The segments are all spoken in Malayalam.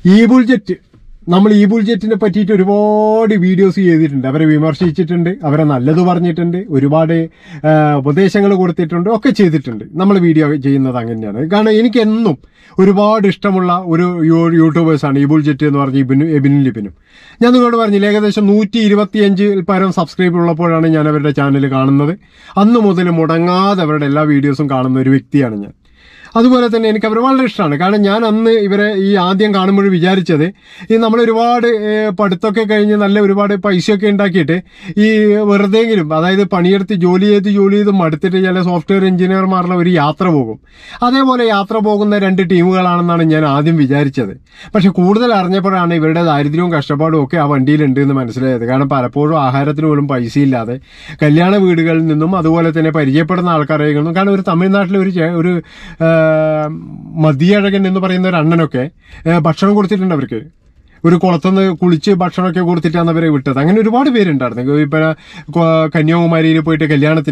ഈ-ബുൾജെറ്റ് നമ്മൾ ഈ-ബുൾജെറ്റിനെ പറ്റിയിട്ട് ഒരുപാട് വീഡിയോസ് ചെയ്തിട്ടുണ്ട്. അവരെ വിമർശിച്ചിട്ടുണ്ട്, അവരെ നല്ലത് പറഞ്ഞിട്ടുണ്ട്, ഒരുപാട് ഉപദേശങ്ങൾ കൊടുത്തിട്ടുണ്ട്, ഒക്കെ ചെയ്തിട്ടുണ്ട്. നമ്മൾ വീഡിയോ ചെയ്യുന്നത് അങ്ങനെയാണ്. കാരണം എനിക്ക് എന്നും ഒരുപാട് ഇഷ്ടമുള്ള ഒരു യൂട്യൂബേഴ്സാണ് ഈ-ബുൾജെറ്റ് എന്ന് പറഞ്ഞ എബിനും ലിബിനും. ഞാൻ നിങ്ങളോട് പറഞ്ഞില്ല, ഏകദേശം 125 പരം സബ്സ്ക്രൈബ് ഉള്ളപ്പോഴാണ് ഞാൻ അവരുടെ ചാനൽ കാണുന്നത്. അന്ന് മുതൽ മുടങ്ങാതെ അവരുടെ എല്ലാ വീഡിയോസും കാണുന്ന ഒരു വ്യക്തിയാണ് ഞാൻ. അതുപോലെ തന്നെ എനിക്ക് അവർ വളരെ ഇഷ്ടമാണ്. കാരണം ഞാൻ അന്ന് ഇവരെ ഈ ആദ്യം കാണുമ്പോൾ വിചാരിച്ചത്, ഈ നമ്മളൊരുപാട് പഠിത്തമൊക്കെ കഴിഞ്ഞ് നല്ല ഒരുപാട് പൈസയൊക്കെ ഉണ്ടാക്കിയിട്ട് ഈ വെറുതെങ്കിലും, അതായത് പണിയെടുത്ത് ജോലി ചെയ്ത് മടുത്തിട്ട് ചില സോഫ്റ്റ്വെയർ എഞ്ചിനീയർമാരുടെ ഒരു യാത്ര പോകും. അതേപോലെ യാത്ര പോകുന്ന 2 ടീമുകളാണെന്നാണ് ഞാൻ ആദ്യം വിചാരിച്ചത്. പക്ഷെ കൂടുതൽ അറിഞ്ഞപ്പോഴാണ് ഇവരുടെ ദാരിദ്ര്യവും കഷ്ടപ്പാടും ഒക്കെ ആ വണ്ടിയിലുണ്ട് എന്ന് മനസ്സിലായത്. കാരണം പലപ്പോഴും ആഹാരത്തിന് പോലും പൈസയില്ലാതെ കല്യാണ വീടുകളിൽ നിന്നും അതുപോലെ തന്നെ പരിചയപ്പെടുന്ന ആൾക്കാരെ നിന്നും, കാരണം ഒരു തമിഴ്നാട്ടിലെ ഒരു മതിയഴകൻ എന്ന് പറയുന്ന ഒരു അണ്ണനൊക്കെ ഭക്ഷണം കൊടുത്തിട്ടുണ്ട് അവർക്ക്. ഒരു കുളത്തുനിന്ന് കുളിച്ച് ഭക്ഷണമൊക്കെ കൊടുത്തിട്ടാണ് അവരെ വിട്ടത്. അങ്ങനെ ഒരുപാട് പേരുണ്ടായിരുന്നു. ഇപ്പൊ കന്യാകുമാരിയിൽ പോയിട്ട്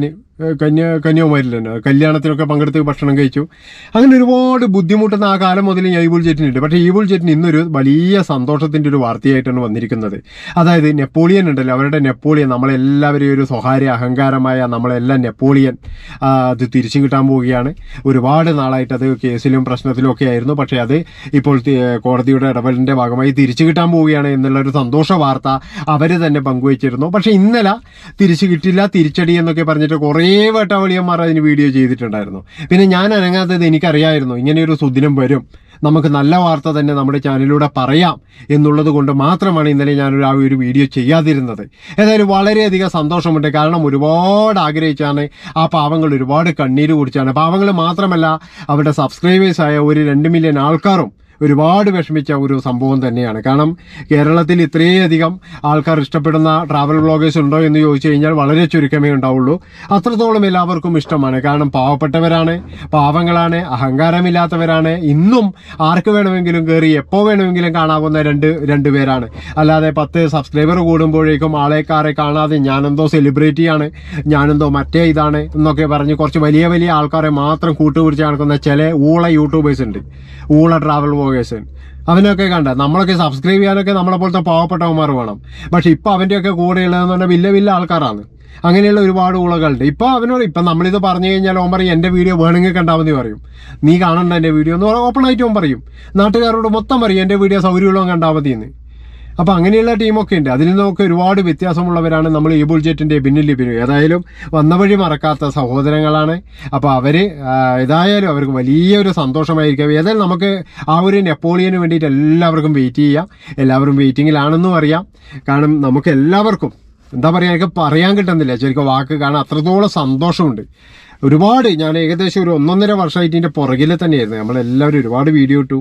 കല്യാണത്തിനൊക്കെ പങ്കെടുത്ത് ഭക്ഷണം കഴിച്ചു. അങ്ങനെ ഒരുപാട് ബുദ്ധിമുട്ടുന്ന ആ കാലം മുതൽ ഈ-ബുൾജെറ്റിനുണ്ട്. പക്ഷേ ഈ-ബുൾജെറ്റിന് ഇന്നൊരു വലിയ സന്തോഷത്തിന്റെ ഒരു വാർത്തയായിട്ടാണ് വന്നിരിക്കുന്നത്. അതായത് നെപ്പോളിയൻ ഉണ്ടല്ലോ, അവരുടെ നെപ്പോളിയൻ, നമ്മളെല്ലാവരെയും ഒരു സ്വകാര്യ അഹങ്കാരമായ നമ്മളെല്ലാം നെപ്പോളിയൻ അത് തിരിച്ചു കിട്ടാൻ പോവുകയാണ്. ഒരുപാട് നാളായിട്ട് അത് കേസിലും പ്രശ്നത്തിലും ഒക്കെ ആയിരുന്നു. പക്ഷേ അത് ഇപ്പോൾ കോടതിയുടെ ഇടപെടലിന്റെ ഭാഗമായി തിരിച്ചു കിട്ടാൻ പോവുകയാണ് എന്നുള്ളൊരു സന്തോഷ വാർത്ത അവര് തന്നെ പങ്കുവച്ചിരുന്നു. പക്ഷെ ഇന്നലെ തിരിച്ചു കിട്ടില്ല, തിരിച്ചടി എന്നൊക്കെ പറഞ്ഞിട്ട് കുറേ വേട്ടാവളിയന്മാർ അതിന് വീഡിയോ ചെയ്തിട്ടുണ്ടായിരുന്നു. പിന്നെ ഞാൻ അനങ്ങാത്തത് എനിക്കറിയായിരുന്നു ഇങ്ങനെയൊരു സുദിനം വരും, നമുക്ക് നല്ല വാർത്ത തന്നെ നമ്മുടെ ചാനലിലൂടെ പറയാം എന്നുള്ളത് കൊണ്ട് മാത്രമാണ് ഇന്നലെ ഞാനൊരു ആ ഒരു വീഡിയോ ചെയ്യാതിരുന്നത്. ഏതായാലും വളരെയധികം സന്തോഷമുണ്ട്. കാരണം ഒരുപാട് ആഗ്രഹിച്ചാണ് ആ പാവങ്ങൾ ഒരുപാട് കണ്ണീര് കുടിച്ചാണ്. പാവങ്ങൾ മാത്രമല്ല, അവരുടെ സബ്സ്ക്രൈബേഴ്സായ ഒരു 2 മില്യൺ ആൾക്കാരും ഒരുപാട് വിഷമിച്ച ഒരു സംഭവം തന്നെയാണ്. കാരണം കേരളത്തിൽ ഇത്രയധികം ആൾക്കാർ ഇഷ്ടപ്പെടുന്ന ട്രാവൽ വ്ളോഗേഴ്സ് ഉണ്ടോ എന്ന് ചോദിച്ചു കഴിഞ്ഞാൽ വളരെ ചുരുക്കമേ ഉണ്ടാവുള്ളൂ. അത്രത്തോളം എല്ലാവർക്കും ഇഷ്ടമാണ്. കാരണം പാവപ്പെട്ടവരാണ്, പാവങ്ങളാണ്, അഹങ്കാരമില്ലാത്തവരാണ്. ഇന്നും ആർക്ക് വേണമെങ്കിലും കയറി എപ്പോൾ വേണമെങ്കിലും കാണാവുന്ന രണ്ട് പേരാണ്. അല്ലാതെ 10 സബ്സ്ക്രൈബർ കൂടുമ്പോഴേക്കും ആളെക്കാരെ കാണാതെ ഞാനെന്തോ സെലിബ്രിറ്റിയാണ്, ഞാനെന്തോ മറ്റേ ഇതാണ് എന്നൊക്കെ പറഞ്ഞ് കുറച്ച് വലിയ വലിയ ആൾക്കാരെ മാത്രം കൂട്ടുപിടിച്ച് നടക്കുന്ന ചില ഊള യൂട്യൂബേഴ്സ് ഉണ്ട്, ഊള ട്രാവൽ വ്ളോഗേഴ്സ്. അവനൊക്കെ കണ്ട നമ്മളൊക്കെ സബ്സ്ക്രൈബ് ചെയ്യാനൊക്കെ നമ്മളെ പോലത്തെ പാവപ്പെട്ടവന്മാർ വേണം. പക്ഷെ ഇപ്പൊ അവന്റെയൊക്കെ കൂടെയുള്ളതെന്ന് പറഞ്ഞാൽ വലിയ വലിയ ആൾക്കാരാണ്. അങ്ങനെയുള്ള ഒരുപാട് ഊളകളുണ്ട്. ഇപ്പൊ അവനോട് ഇപ്പൊ നമ്മളിത് പറഞ്ഞു കഴിഞ്ഞാൽ ഓൻ പറയും എന്റെ വീഡിയോ വേണമെങ്കിൽ കണ്ടാൽ മതി പറയും, നീ കാണണ്ട എന്റെ വീഡിയോ എന്ന് ഓപ്പൺ ആയിട്ട് ഓൻ പറയും. നാട്ടുകാരോട് മൊത്തം പറയും എന്റെ വീഡിയോ സൗകര്യമുള്ളവൻ കണ്ടാൽ മതി എന്ന്. അപ്പൊ അങ്ങനെയുള്ള ടീമൊക്കെ ഉണ്ട്. അതിൽ നിന്നൊക്കെ ഒരുപാട് വ്യത്യാസമുള്ളവരാണ് നമ്മൾ ഈ-ബുൾജെറ്റിന്റെ പിന്നിൽ. ഏതായാലും വന്ന വഴി മറക്കാത്ത സഹോദരങ്ങളാണ്. അപ്പൊ അവര് ഏതായാലും അവർക്ക് വലിയൊരു സന്തോഷമായിരിക്കും. ഏതായാലും നമുക്ക് ആ ഒരു നെപ്പോളിയന് വേണ്ടിയിട്ട് എല്ലാവർക്കും വെയിറ്റ് ചെയ്യാം. എല്ലാവരും വെയിറ്റിങ്ങിലാണെന്നും അറിയാം. കാരണം നമുക്ക് എല്ലാവർക്കും എന്താ പറയാ, എനിക്ക് പറയാൻ കിട്ടുന്നില്ല ശരിക്കും വാക്ക്. കാരണം അത്രത്തോളം സന്തോഷമുണ്ട്. ഒരുപാട് ഞാൻ ഏകദേശം ഒരു 1.5 വർഷമായിട്ട് ഇതിന്റെ പുറകിൽ തന്നെയായിരുന്നു. നമ്മളെല്ലാവരും ഒരുപാട് വീഡിയോ ഇട്ടു.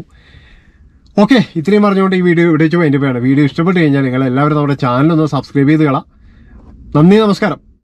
ഓക്കെ, ഇത്രയും പറഞ്ഞുകൊണ്ട് ഈ വീഡിയോ ഇവിടെ വെച്ച് അതിൻ്റെ വീഡിയോ ഇഷ്ടപ്പെട്ട് കഴിഞ്ഞാൽ നിങ്ങൾ എല്ലാവരും നമ്മുടെ ചാനലൊന്ന് സബ്സ്ക്രൈബ് ചെയ്ത് കളാം. നന്ദി, നമസ്കാരം.